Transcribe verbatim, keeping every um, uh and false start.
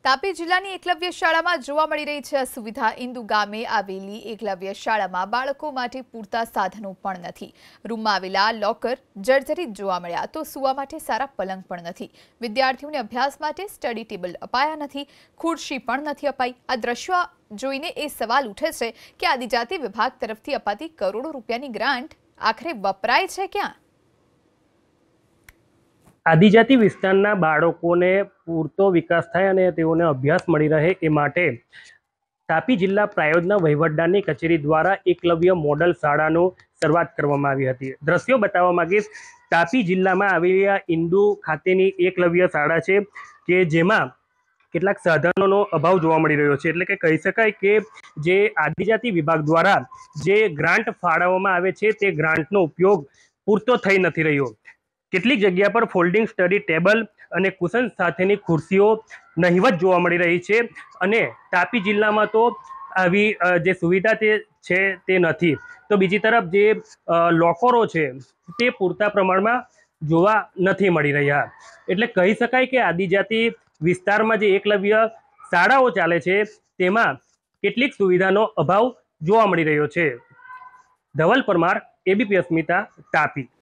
તાપી જિલ્લાની એકલવ્ય શાળામાં જોવા મળી રહી છે સુવિધા। ઇન્દુ ગામે આવેલી એકલવ્ય શાળામાં બાળકો માટે પૂરતા સાધનો પણ નથી। રૂમમાં આવેલા લોકર જર્જરિત જોવા મળ્યા તો સૂવા માટે સારા પલંગ પણ નથી। વિદ્યાર્થીઓને અભ્યાસ માટે સ્ટડી ટેબલ અપાયા નથી, ખુરશી પણ નથી અપાઈ। આ દ્રશ્યો જોઈને એ સવાલ ઉઠે છે કે આદિજાતિ વિભાગ તરફથી અપાતી કરોડો રૂપિયાની ગ્રાન્ટ આખરે વપરાય છે ક્યાં? આદિજાતિ વિસ્તારના બાળકોને પૂરતો વિકાસ થાય અને તેઓને અભ્યાસ મળી રહે એ માટે તાપી જિલ્લા પ્રાયોજના વહીવટદારની કચેરી દ્વારા એકલવ્ય મોડલ શાળાનો શરૂઆત કરવામાં આવી હતી। દ્રશ્યો બતાવવા માંગીશ। તાપી જિલ્લામાં આવેલી આ ઇન્દુ ખાતેની એકલવ્ય શાળા છે કે જેમાં કેટલાક સાધનોનો અભાવ જોવા મળી રહ્યો છે। એટલે કે કહી શકાય કે જે આદિજાતિ વિભાગ દ્વારા જે ગ્રાન્ટ ફાળવવામાં આવે છે તે ગ્રાન્ટનો ઉપયોગ પૂરતો થઈ નથી રહ્યો। કેટલીક જગ્યા પર ફોલ્ડિંગ સ્ટડી ટેબલ અને કુશન સાથેની ખુરશીઓ નહિવત જોવા મળી રહી છે અને તાપી જિલ્લામાં તો આવી જે સુવિધા તે છે તે નથી। તો બીજી તરફ જે લોકરો છે તે પૂરતા પ્રમાણમાં જોવા નથી મળી રહ્યા। એટલે કહી શકાય કે આદિજાતિ વિસ્તારમાં જે એકલવ્ય શાળાઓ ચાલે છે તેમાં કેટલીક સુવિધાનો અભાવ જોવા મળી રહ્યો છે। ધવલ પરમાર, એબીપી અસ્મિતા, તાપી।